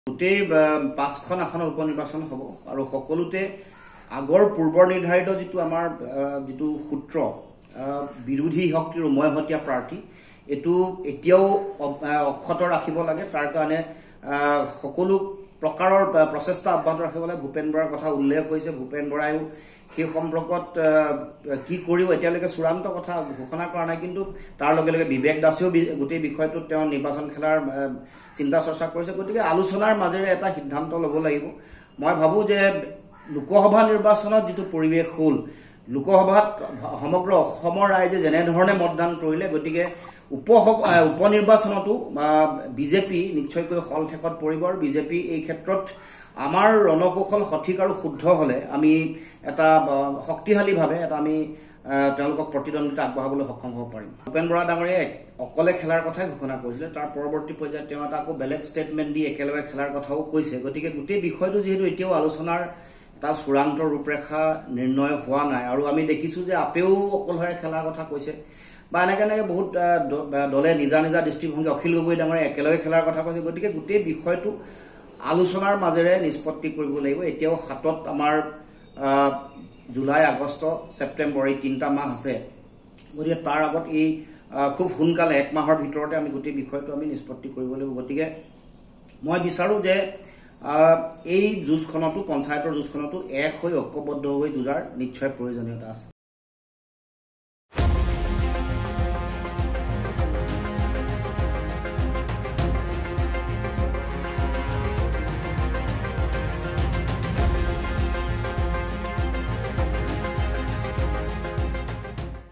গোটেই ৫খন আসনৰ উপনিৰ্বাচন হ'ব আৰু সকলোতে আগৰ পূৰ্বৰ নিৰ্ধাৰিত যিটো আমাৰ যিটো সূত্ৰ বিৰোধী শক্তিৰ উমৈহতীয়া প্ৰাৰ্থী এটো এতিয়াও অক্ষত ৰাখিব লাগে। তাৰ কাৰণে সকলো প্ৰকাৰৰ প্ৰচেষ্টা অব্যাহত ৰাখিব লাগে। ভূপেন বৰাৰ কথা উল্লেখ হৈছে। ভূপেন বৰাইও সেই সম্পৰ্কত কি কৰিব এতিয়ালৈকে চূড়ান্ত কথা ঘোষণা কৰা নাই, কিন্তু তাৰ লগে লগে বিবেক দাসেও গোটেই বিষয়টোত তেওঁ নিৰ্বাচন খেলাৰ চিন্তা চৰ্চা কৰিছে। গতিকে আলোচনাৰ মাজেৰে এটা সিদ্ধান্ত ল'ব লাগিব। মই ভাবোঁ যে লোকসভা নিৰ্বাচনত যিটো পৰিৱেশ হ'ল, লোকসভাত সমগ্ৰ অসমৰ ৰাইজে যেনেধৰণে মতদান কৰিলে, গতিকে উপনিৰ্বাচনতো বিজেপি নিশ্চয়কৈ হল ঠেকত পৰিব। আৰু বিজেপি এই ক্ষেত্ৰত আমাৰ ৰণকৌশল সঠিক আৰু শুদ্ধ হ'লে আমি এটা শক্তিশালীভাৱে আমি তেওঁলোকক প্ৰতিদ্বন্দ্বিতা আগবঢ়াবলৈ সক্ষম হ'ব পাৰিম। ভূপেন বৰা ডাঙৰীয়াই অকলে খেলাৰ কথাই ঘোষণা কৰিছিলে। তাৰ পৰৱৰ্তী পৰ্যায়ত তেওঁ এটা আকৌ বেলেগ ষ্টেটমেণ্ট দি একেলগে খেলাৰ কথাও কৈছে। গতিকে গোটেই বিষয়টো যিহেতু এতিয়াও আলোচনাৰ এটা চূড়ান্ত ৰূপৰেখা নিৰ্ণয় হোৱা নাই, আৰু আমি দেখিছোঁ যে আপেও অকলশৰে খেলাৰ কথা কৈছে, বা এনেকৈ বহুত দলে নিজা নিজা দৃষ্টিভংগী, অখিল গগৈ ডাঙৰীয়াই একেলগে খেলাৰ কথা কৈছে। গতিকে গোটেই বিষয়টো আলোচনাৰ মাজেৰে নিষ্পত্তি কৰিব লাগিব। এতিয়াও হাতত আমাৰ জুলাই, আগষ্ট, ছেপ্টেম্বৰ এই 3টা মাহ আছে। গতিকে তাৰ আগত এই খুব সোনকালে 1 মাহৰ ভিতৰতে আমি গোটেই বিষয়টো আমি নিষ্পত্তি কৰিব লাগিব। গতিকে মই বিচাৰোঁ যে এই যুঁজখনতো, পঞ্চায়তৰ যুঁজখনতো এক হৈ ঐক্যবদ্ধ হৈ যুঁজাৰ নিশ্চয় প্ৰয়োজনীয়তা আছে।